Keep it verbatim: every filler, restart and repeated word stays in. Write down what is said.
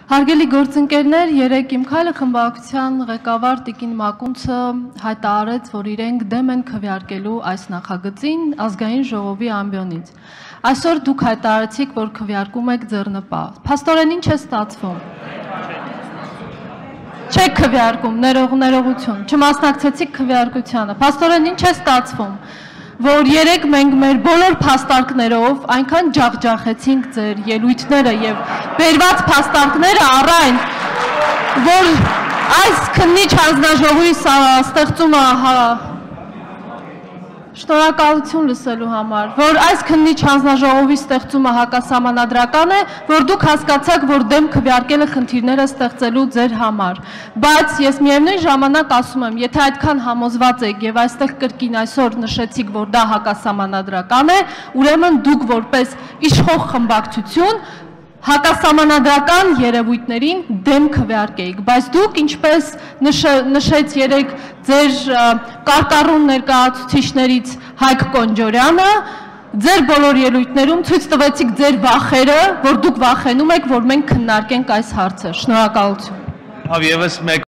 Հարգելի գործընկերներ, երեկ իմ քայլը խմբակցության ղեկավար Տիկին Մակունցը հայտարարեց, որ իրենք դեմ են քվեարկելու այս նախագծին ազգային ժողովի ամբիոնից։ Այսօր դուք հայտարարեցիք, որ քվեարկում եք ձեռնպահ։ Փաստորեն ինչ է ստացվում։ Չեք քվեարկում, ներող ներողություն, չմասնակցեցիք քվեարկությանը։ Փաստորեն ինչ է ստացվում, որ երեք մենք մեր բոլոր փաստարկներով այնքան ջախջախեցինք ձեր ելույթները եւ բերված փաստարկները առայն, որ այս քննիչ հանձնաժողովի ստեղծումը շնորհակալություն լսելու համար, որ այս քննիչ հանձնաժողովի ստեղծումը հակասահմանադրական է, որ դուք հասկացաք, որ դեմ քվեարկելը խնդիրները ստեղծելու ձեր համար, բայց ես միևնույն ժամանակ ասում եմ, եթե այդքան համոզված եք եւ այստեղ կրկին այսօր նշեցիք, որ դա հակասահմանադրական է, ուրեմն դուք որպես իշխող խմբակցություն հակասահմանադրական երևույթներին դեմ քվեարկեիք, բայց դուք ինչպես նշեց երեք ձեր կարտառուն ներկայացուցիչներից Հայկ Կոնջորյանը, ձեր բոլոր ելույթներում ցույց տվեցիք ձեր վախերը, որ դուք վախենում եք, որ մենք քննարկենք այս հարցը։ Շնորհակալություն։ Եվս մեկ